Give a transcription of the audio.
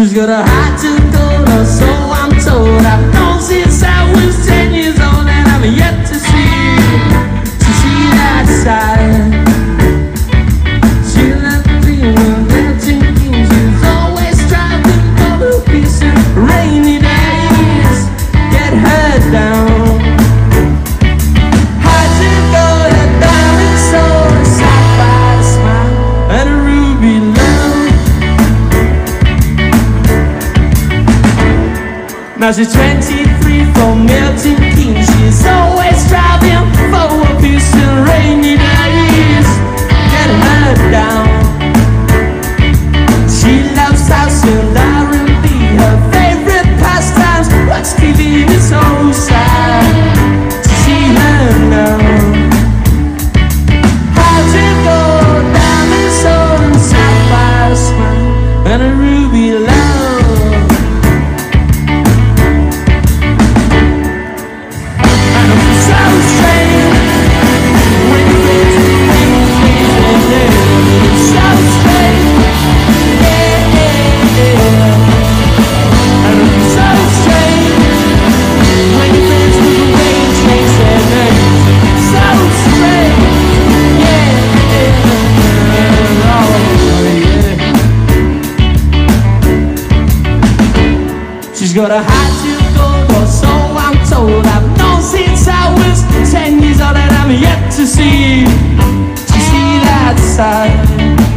She's got a heart to go to, so I'm told. I've known since I was 10 years old, and I'm yet to see that side. She left dreaming of melting kings. She's always striving for the peace and rainy days get her down. Hard to go to diamond soul, a sapphire smile and a ruby love. Now she's 23 for melting kings. She's always striving for a peace and rainy days get her down. She loves house and R&B. Her favorite pastimes, watch TV. It's so sad to see her now. Hard to go down and soul and sapphire smile and a ruby love. She's got a heart to go, so I'm told. I've known since I was 10 years old, and I'm yet to see that side.